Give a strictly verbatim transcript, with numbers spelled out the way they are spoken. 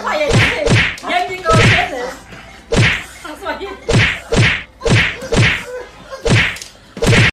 ไปอย่างนี้ยังยิงโดนเช็ดเลยสวัสดี